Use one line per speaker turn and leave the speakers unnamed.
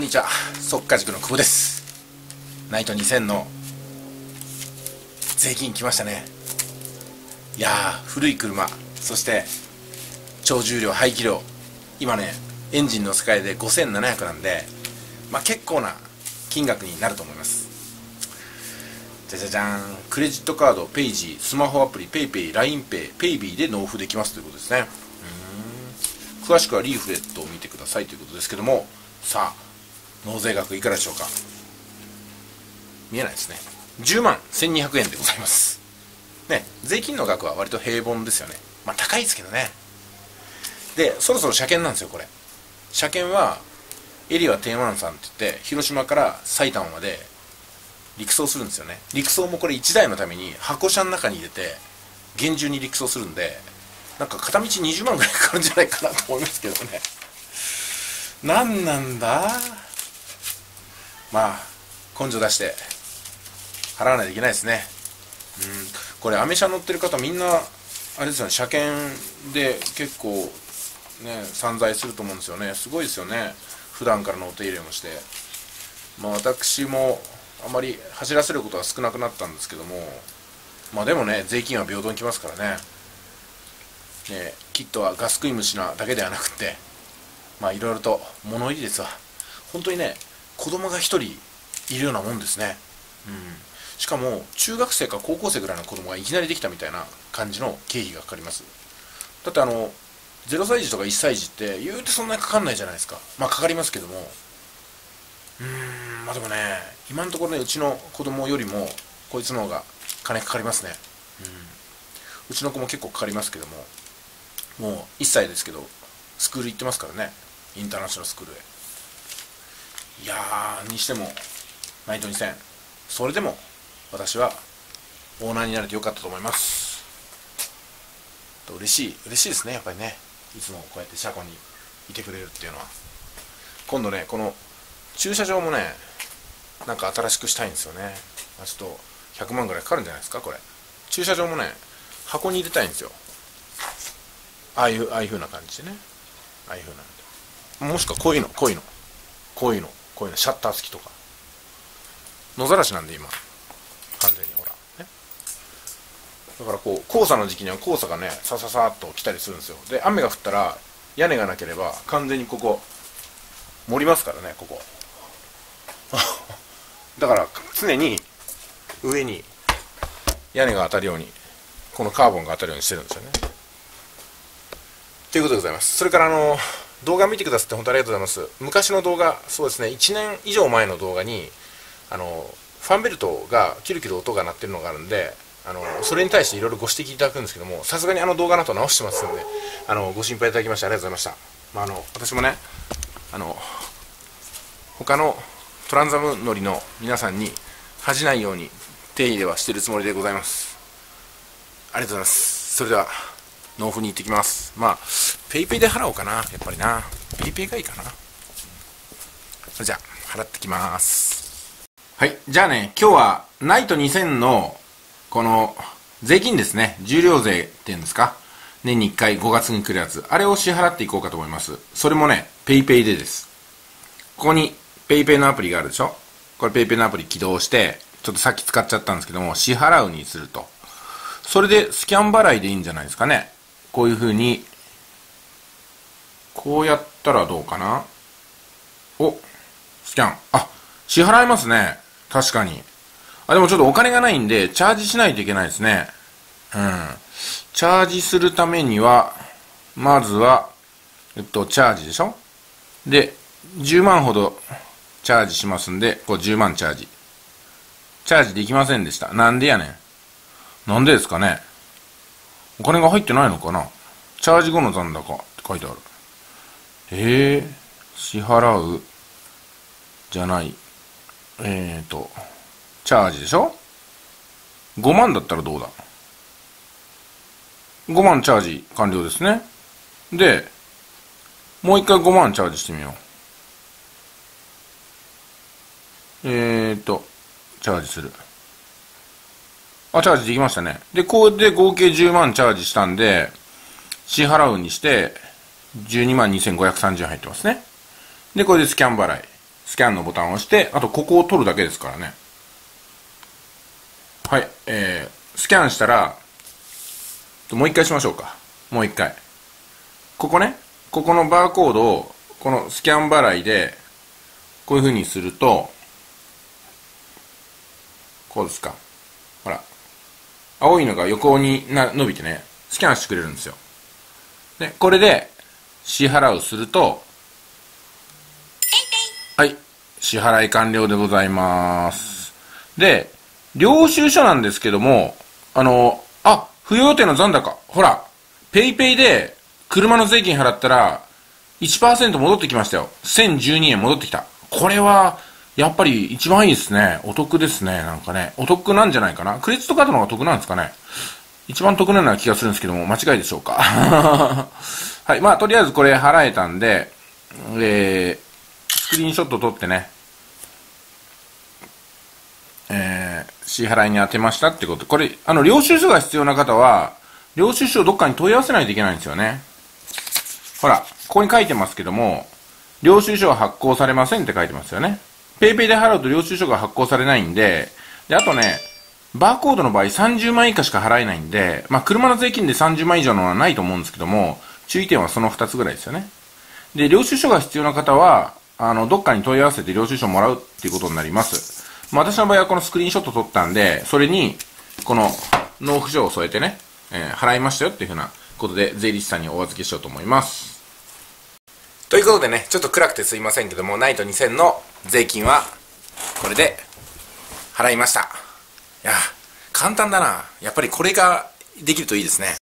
にちは、速稼塾の久保です。ナイト2000の税金来ましたね。いやー、古い車、そして超重量排気量、今ねエンジンの世界で5700なんで、結構な金額になると思います。じゃじゃじゃーん、クレジットカード、ペイジー、スマホアプリ、ペイペイ、LINEPay、ペイビーで納付できますということですね。詳しくはリーフレットを見てくださいということですけども、さあ納税額いくらでしょうか。見えないですね。10万1200円でございますね。税金の額は割と平凡ですよね。高いですけどね。でそろそろ車検なんですよ。これ車検はエリア天満さんって言って、広島から埼玉まで陸送するんですよね。陸送もこれ1台のために箱車の中に入れて厳重に陸送するんで、片道20万ぐらいかかるんじゃないかなと思いますけどね。何なんだ。根性出して払わないといけないですね。これアメ車乗ってる方みんなあれですよね、車検で結構ね散財すると思うんですよね。すごいですよね。普段からのお手入れもして、私もあまり走らせることは少なくなったんですけども、でもね税金は平等にきますからね。キットはガス食い虫なだけではなくて、いろいろと物入りですわ。本当にね、子供が一人いるようなもんですね。しかも中学生か高校生ぐらいの子供がいきなりできたみたいな感じの経費がかかります。だって0歳児とか1歳児って言うてそんなにかかんないじゃないですか。かかりますけども、でもね、今のところね、うちの子供よりもこいつの方が金かかりますね。うちの子も結構かかりますけども、もう1歳ですけどスクール行ってますからね。インターナショナルスクールへ。いやー、にしてもナイト2000、それでも私はオーナーになれてよかったと思います。嬉しいですね。やっぱりね、いつもこうやって車庫にいてくれるっていうのは。今度ね、この駐車場もね新しくしたいんですよね。ちょっと100万ぐらいかかるんじゃないですか。これ駐車場もね箱に入れたいんですよ。ああいう風な感じでね。ああいう風な、もしくはこういうのシャッター付きとか。野ざらしなんで今完全にほらね。だから黄砂の時期には黄砂がねさささっと来たりするんですよ。で雨が降ったら屋根がなければ完全にここ盛りますからね。ここだから常に上に屋根が当たるように、このカーボンが当たるようにしてるんですよね。ということでございます。それから動画見てくださって本当にありがとうございます。昔の動画、そうですね、1年以上前の動画にファンベルトがキュルキュル音が鳴ってるのがあるんで、それに対していろいろご指摘いただくんですけども、さすがに動画の後直してますので、ご心配いただきましてありがとうございました。私もね他のトランザム乗りの皆さんに恥じないように手入れはしているつもりでございます。ありがとうございます。それでは納付に行ってきます。ペイペイで払おうかな。やっぱりなペイペイがいいかな。それじゃあ払ってきます。はい、じゃあね、今日はナイト2000のこの税金ですね、重量税っていうんですか、年に1回5月に来るやつ、あれを支払っていこうかと思います。それもねペイペイでです。ここにペイペイのアプリがあるでしょ。これペイペイのアプリ起動して、ちょっとさっき使っちゃったんですけども、支払うにすると、それでスキャン払いでいいんじゃないですかね。こういう風にこうやったらどうかな。スキャン、支払いますね。確かに。でもちょっとお金がないんでチャージしないといけないですね。チャージするためにはまずはチャージでしょ。で10万ほどチャージしますんで、こう10万チャージできませんでした。なんでやねん。なんでですかね。お金が入ってないのかな。チャージ後の残高って書いてある。支払うじゃない、チャージでしょ。5万だったらどうだ。5万チャージ完了ですね。でもう一回5万チャージしてみよう。チャージする。チャージできましたね。で、これで合計10万チャージしたんで、支払うにして、12万2530円入ってますね。で、これでスキャン払い。 スキャンのボタンを押して、あとここを取るだけですからね。はい、スキャンしたら、もう一回しましょうか。もう一回。ここね、ここのバーコードを、このスキャン払いで、こういう風にすると、こうですか。ほら。青いのが横に伸びてね、スキャンしてくれるんですよ。で、これで、支払うすると、はい、支払い完了でございます。で、領収書なんですけども、不要予定の残高。ほら、ペイペイで車の税金払ったら、1% 戻ってきましたよ。1012円戻ってきた。これは、やっぱり一番いいですね。お得ですね。なんかね。お得なんじゃないかな。クレジットカードの方が得なんですかね。一番得なような気がするんですけども、間違いでしょうか。はい。まあ、とりあえずこれ払えたんで、スクリーンショット撮ってね、支払いに当てましたってこと。これ、領収書が必要な方は、領収書をどっかに問い合わせないといけないんですよね。ほら、ここに書いてますけども、領収書は発行されませんって書いてますよね。ペイペイで払うと領収書が発行されないんで、あとね、バーコードの場合30万以下しか払えないんで、まあ、車の税金で30万以上のはないと思うんですけども、注意点はその2つぐらいですよね。で、領収書が必要な方は、どっかに問い合わせて領収書をもらうっていうことになります。まあ、私の場合はこのスクリーンショット撮ったんで、それに、この納付書を添えてね、払いましたよっていうふうなことで、税理士さんにお預けしようと思います。ということでね、ちょっと暗くてすいませんけども、ナイト2000の税金は、これで、払いました。いや、簡単だな。やっぱりこれができるといいですね。